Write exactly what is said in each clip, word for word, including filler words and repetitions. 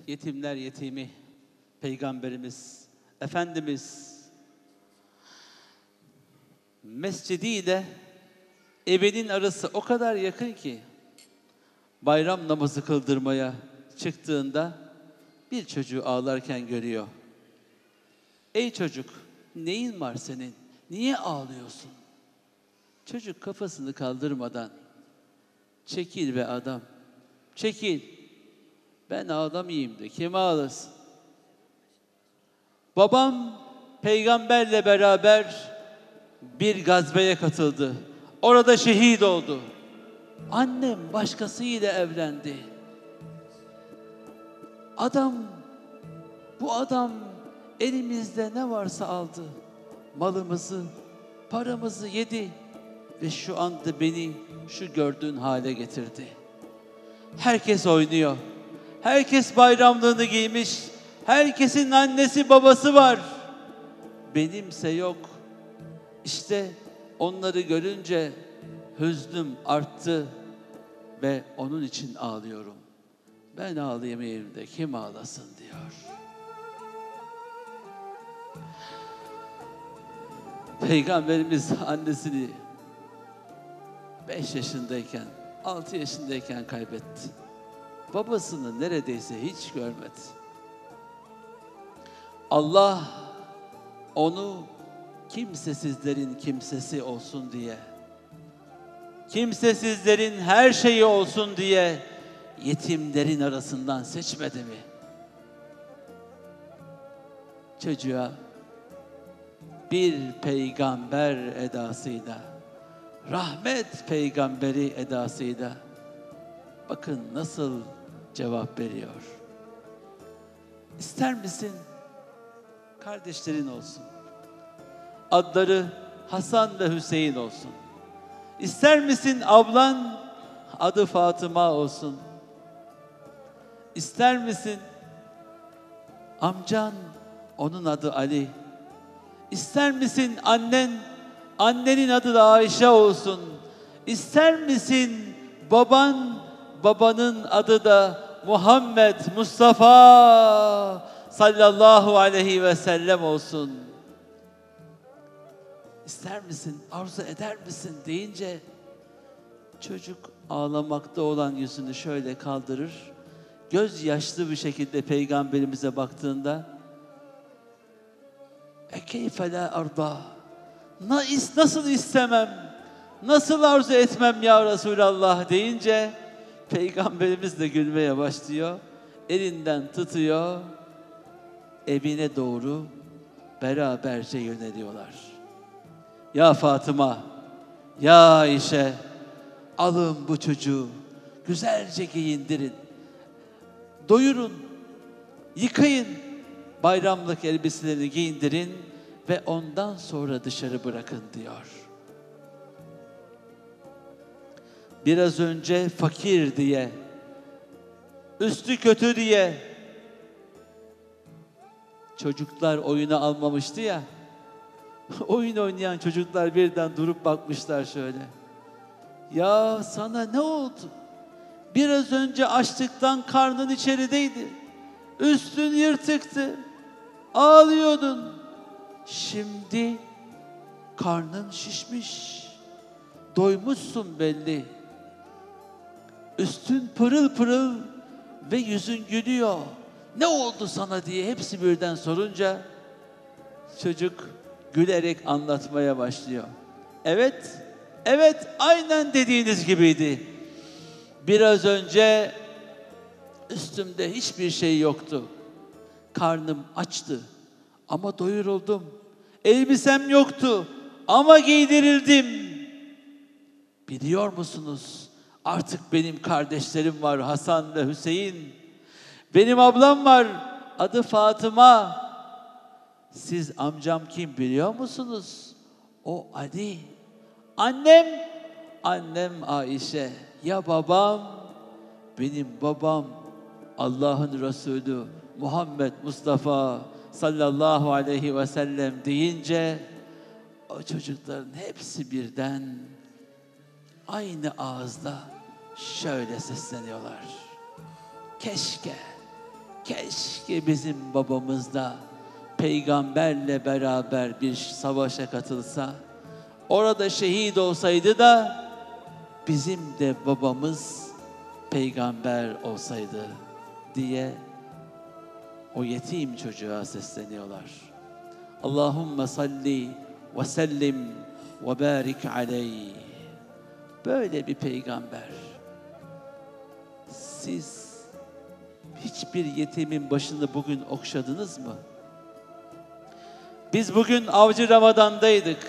yetimler yetimi, Peygamberimiz, Efendimiz, mescidiyle evinin arası o kadar yakın ki, bayram namazı kıldırmaya çıktığında bir çocuğu ağlarken görüyor. Ey çocuk, neyin var senin? Niye ağlıyorsun? Çocuk kafasını kaldırmadan, çekil be adam, çekil. Ben ağlamayayım de kim ağlasın? Babam peygamberle beraber bir gazveye katıldı. Orada şehit oldu. Annem başkasıyla evlendi. Adam, bu adam elimizde ne varsa aldı. Malımızı, paramızı yedi ve şu anda beni şu gördüğün hale getirdi. Herkes oynuyor. Herkes bayramlığını giymiş. Herkesin annesi babası var. Benimse yok. İşte onları görünce hüznüm arttı ve onun için ağlıyorum. Ben ağlayamayayım da kim ağlasın diyor. Peygamberimiz annesini beş yaşındayken, altı yaşındayken kaybetti. Babasını neredeyse hiç görmedi. Allah onu kimsesizlerin kimsesi olsun diye, kimsesizlerin her şeyi olsun diye yetimlerin arasından seçmedi mi? Çocuğa bir peygamber edasıyla, rahmet peygamberi edasıyla bakın nasıl cevap veriyor. İster misin kardeşlerin olsun? Adları Hasan ve Hüseyin olsun. İster misin ablan adı Fatıma olsun? İster misin amcan onun adı Ali? İster misin annen annenin adı da Ayşe olsun? İster misin baban babanın adı da Muhammed Mustafa sallallahu aleyhi ve sellem olsun? İster misin, arzu eder misin deyince çocuk ağlamakta olan yüzünü şöyle kaldırır. Göz yaşlı bir şekilde Peygamberimize baktığında e keyfe la arda, nasıl istemem, nasıl arzu etmem ya Resulallah deyince Peygamberimiz de gülmeye başlıyor. Elinden tutuyor, evine doğru beraberce yöneliyorlar. Ya Fatıma, ya Ayşe, alın bu çocuğu, güzelce giyindirin, doyurun, yıkayın, bayramlık elbiselerini giyindirin ve ondan sonra dışarı bırakın diyor. Biraz önce fakir diye, üstü kötü diye çocuklar oyunu almamıştı ya, oyun oynayan çocuklar birden durup bakmışlar şöyle. Ya sana ne oldu? Biraz önce açlıktan karnın içerideydi. Üstün yırtıktı. Ağlıyordun. Şimdi karnın şişmiş. Doymuşsun belli. Üstün pırıl pırıl ve yüzün gülüyor. Ne oldu sana diye hepsi birden sorunca çocuk gülerek anlatmaya başlıyor. Evet, evet aynen dediğiniz gibiydi. Biraz önce üstümde hiçbir şey yoktu. Karnım açtı ama doyuruldum. Elbisem yoktu ama giydirildim. Biliyor musunuz? Artık benim kardeşlerim var, Hasan ve Hüseyin. Benim ablam var, adı Fatıma. Siz amcam kim biliyor musunuz? O Ali. Annem, annem Ayşe. Ya babam? Benim babam Allah'ın Resulü Muhammed Mustafa sallallahu aleyhi ve sellem deyince o çocukların hepsi birden aynı ağızda şöyle sesleniyorlar. Keşke, keşke bizim babamız da peygamberle beraber bir savaşa katılsa, orada şehit olsaydı da bizim de babamız peygamber olsaydı diye o yetim çocuğa sesleniyorlar. Allahümme salli ve sellim ve barik aleyh. Böyle bir peygamber. Siz hiçbir yetimin başını bugün okşadınız mı? Biz bugün Avcı Ramazan'daydık.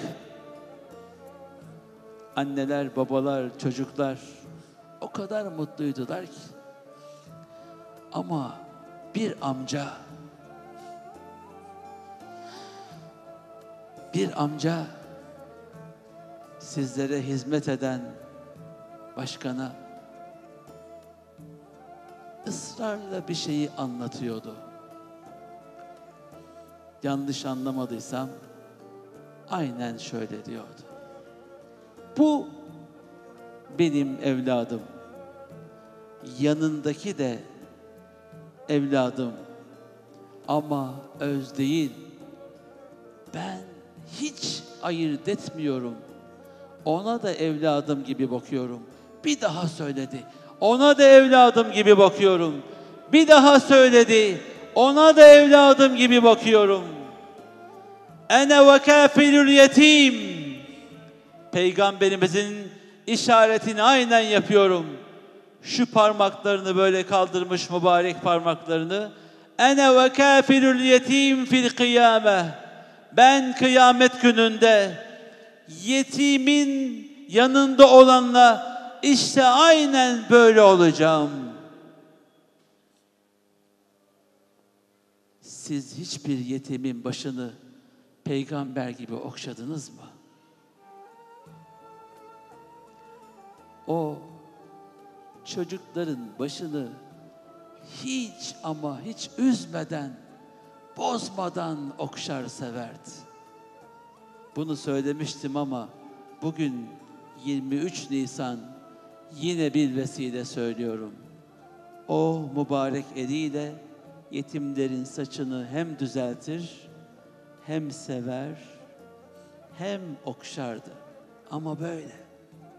Anneler, babalar, çocuklar o kadar mutluydular ki. Ama bir amca, bir amca sizlere hizmet eden başkana ısrarla bir şeyi anlatıyordu. Yanlış anlamadıysam aynen şöyle diyordu. Bu benim evladım. Yanındaki de evladım. Ama öz değil. Ben hiç ayırt etmiyorum. Ona da evladım gibi bakıyorum. Bir daha söyledi. Ona da evladım gibi bakıyorum. Bir daha söyledi. Ona da evladım gibi bakıyorum. Ene ve kafilül yetim. Peygamberimizin işaretini aynen yapıyorum. Şu parmaklarını böyle kaldırmış, mübarek parmaklarını. Ene ve kafilül yetim fil kıyame. Ben kıyamet gününde yetimin yanında olanla işte aynen böyle olacağım. Siz hiçbir yetimin başını peygamber gibi okşadınız mı? O çocukların başını hiç ama hiç üzmeden, bozmadan okşar severdi. Bunu söylemiştim ama bugün yirmi üç Nisan yine bir vesile söylüyorum. O mübarek eliyle yetimlerin saçını hem düzeltir, hem sever, hem okşardı. Ama böyle.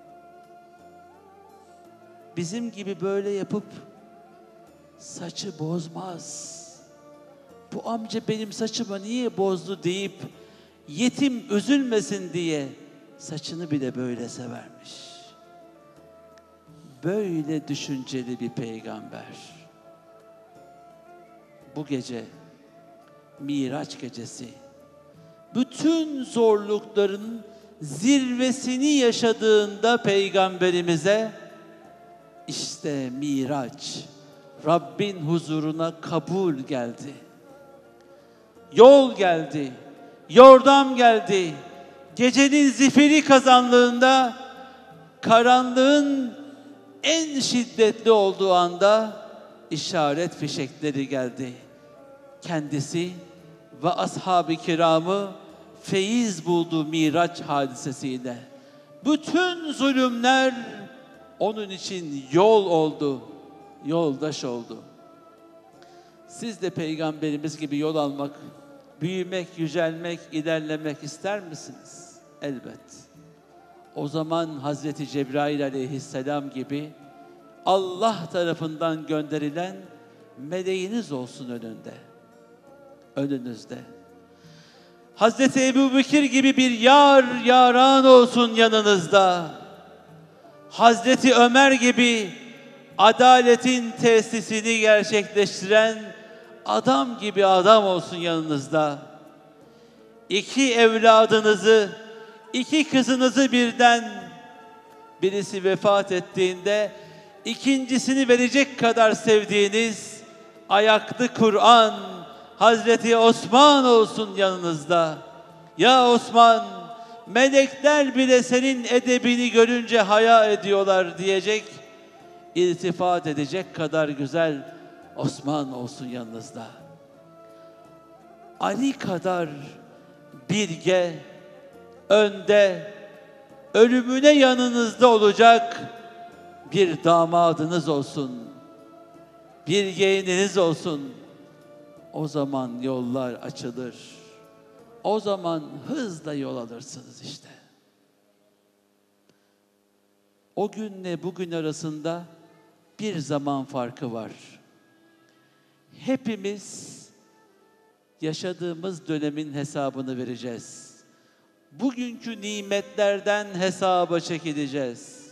Bizim gibi böyle yapıp saçı bozmaz. Bu amca benim saçımı niye bozdu deyip yetim üzülmesin diye saçını bile böyle severmiş. Böyle düşünceli bir peygamber. Bu gece Miraç gecesi bütün zorlukların zirvesini yaşadığında peygamberimize işte Miraç, Rabbin huzuruna kabul geldi. Yol geldi, yordam geldi. Gecenin zifiri kazanlığında, karanlığın en şiddetli olduğu anda işaret fişekleri geldi. Kendisi ve ashab-ı kiramı feyiz buldu Miraç hadisesiyle. Bütün zulümler onun için yol oldu, yoldaş oldu. Siz de peygamberimiz gibi yol almak, büyümek, yücelmek, ilerlemek ister misiniz? Elbet. O zaman Hazreti Cebrail aleyhisselam gibi Allah tarafından gönderilen meleğiniz olsun önünde, önünüzde. Hazreti Ebubekir gibi bir yar, yaran olsun yanınızda. Hazreti Ömer gibi adaletin tesisini gerçekleştiren adam gibi adam olsun yanınızda. İki evladınızı, iki kızınızı birden birisi vefat ettiğinde ikincisini verecek kadar sevdiğiniz ayaklı Kur'an Hazreti Osman olsun yanınızda. Ya Osman, melekler bile senin edebini görünce haya ediyorlar diyecek, iltifat edecek kadar güzel Osman olsun yanınızda. Ali kadar bilge, önde, ölümüne yanınızda olacak bir damadınız olsun. Bir yeğeniniz olsun. O zaman yollar açılır. O zaman hızla yol alırsınız işte. O günle bugün arasında bir zaman farkı var. Hepimiz yaşadığımız dönemin hesabını vereceğiz. Bugünkü nimetlerden hesaba çekileceğiz.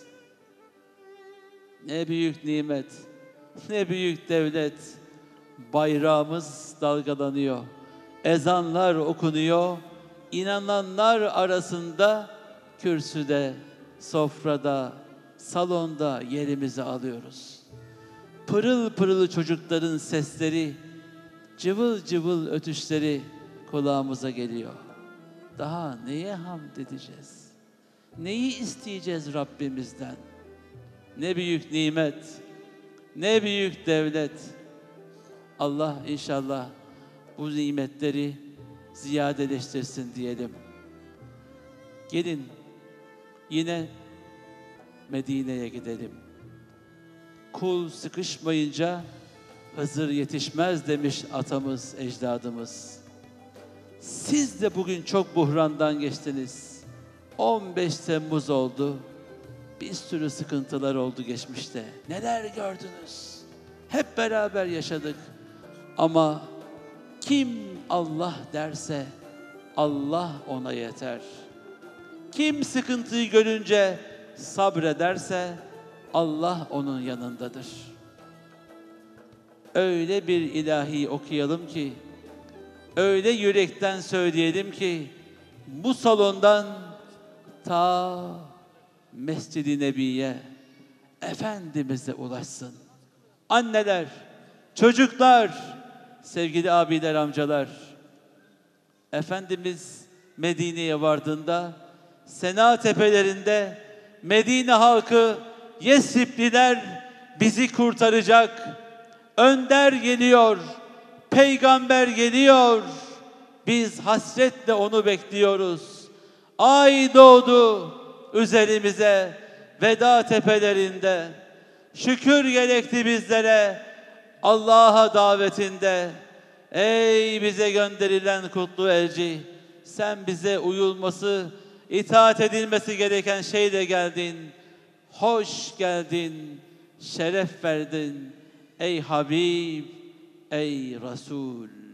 Ne büyük nimet, ne büyük devlet. Bayrağımız dalgalanıyor. Ezanlar okunuyor. İnananlar arasında kürsüde, sofrada, salonda yerimizi alıyoruz. Pırıl pırıl çocukların sesleri, cıvıl cıvıl ötüşleri kulağımıza geliyor. Daha neye hamd edeceğiz? Neyi isteyeceğiz Rabbimizden? Ne büyük nimet, ne büyük devlet. Allah inşallah bu nimetleri ziyadeleştirsin diyelim. Gelin yine Medine'ye gidelim. Kul sıkışmayınca Hızır yetişmez demiş atamız, ecdadımız. Siz de bugün çok buhrandan geçtiniz. on beş Temmuz oldu. Bir sürü sıkıntılar oldu geçmişte. Neler gördünüz? Hep beraber yaşadık. Ama kim Allah derse Allah ona yeter. Kim sıkıntıyı görünce sabrederse Allah onun yanındadır. Öyle bir ilahi okuyalım ki, öyle yürekten söyleyelim ki, bu salondan ta Mescid-i Nebi'ye Efendimiz'e ulaşsın. Anneler, çocuklar, sevgili abiler, amcalar, Efendimiz Medine'ye vardığında Sena tepelerinde Medine halkı, Yesripliler bizi kurtaracak, önder geliyor, peygamber geliyor, biz hasretle onu bekliyoruz. Ay doğdu üzerimize veda tepelerinde, şükür gerekti bizlere Allah'a davetinde. Ey bize gönderilen kutlu elçi, sen bize uyulması, itaat edilmesi gereken şeyle geldin. Hoş geldin, şeref verdin. Ey Habib, ey Resul.